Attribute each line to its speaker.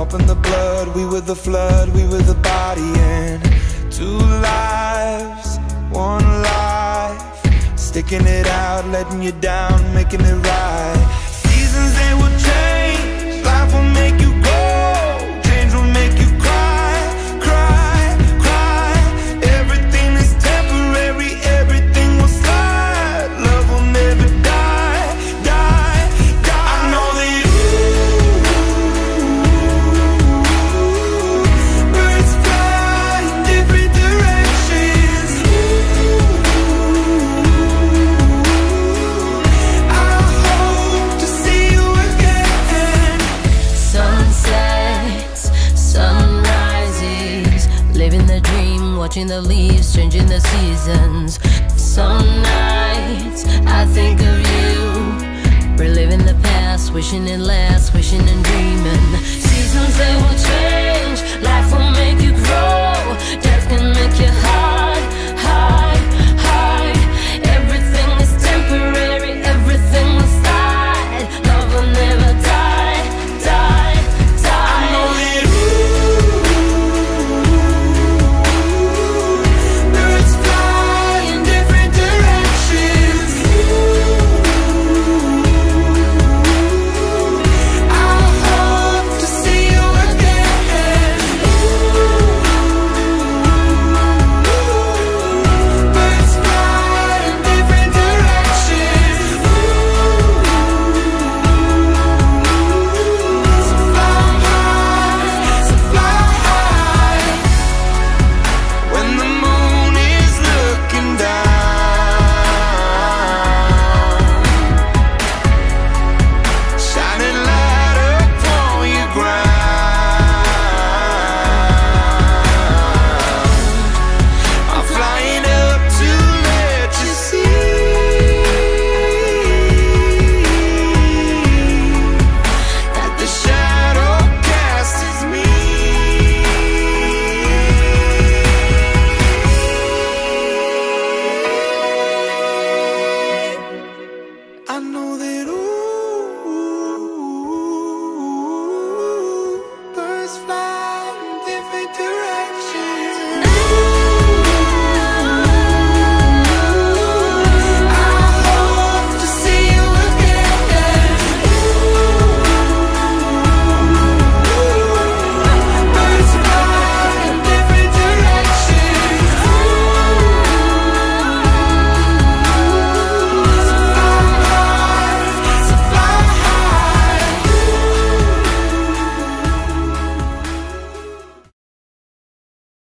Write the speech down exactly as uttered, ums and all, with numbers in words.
Speaker 1: up in the blood. We were the flood, we were the body. And two lives, one life, sticking it out, letting you down, making it right. Seasons, they will change, life will make you go, change will make you cry, cry, cry. Everything is temporary, everything will slide. Love will never die, die, die. I know that you, birds fly in different directions. I hope to see you again.
Speaker 2: Sunsets, sunrises, living the dream, watching the leaves changing the seasons. Some nights I think of you, reliving the past, wishing it lasts, wishing and dreaming. Seasons, they will change.